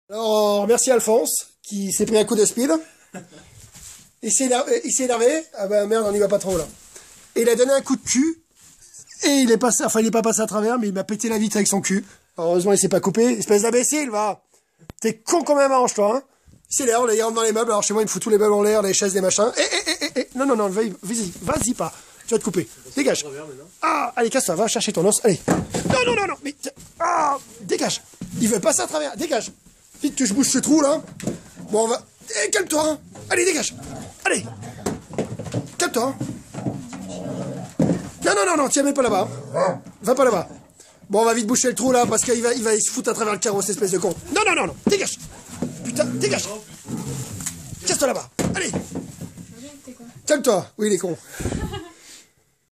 Alors, merci Alphonse, qui s'est pris un coup de speed. Il s'est énervé. Ah ben merde, on y va pas trop là. Et il a donné un coup de cul. Et il est passé, enfin il est pas passé à travers, mais il m'a pété la vitre avec son cul. Heureusement il s'est pas coupé. Espèce d'imbécile, va. T'es con comme un manche, toi, hein. Il s'énerve, là, il rentre dans les meubles. Alors chez moi, il me fout tous les meubles en l'air, les chaises, les machins. Non, non, non, vas-y pas. Tu vas te couper. Dégage. Ah, allez, casse-toi, va chercher ton os. Allez. Non, non, non, non, mais... Ah, dégage. Il veut passer à travers, dégage. Vite, que je bouge ce trou, là. Bon, on va... calme-toi, hein. Allez, dégage. Allez. Calme-toi, hein. Non, non, non, non, tiens même pas là-bas. Hein. Va pas là-bas. Bon, on va vite boucher le trou, là, parce qu'il va se foutre à travers le carreau, cette espèce de con. Non, non, non, non, dégage. Putain, dégage. Casse-toi là-bas. Allez. Calme-toi. Oui, il est con.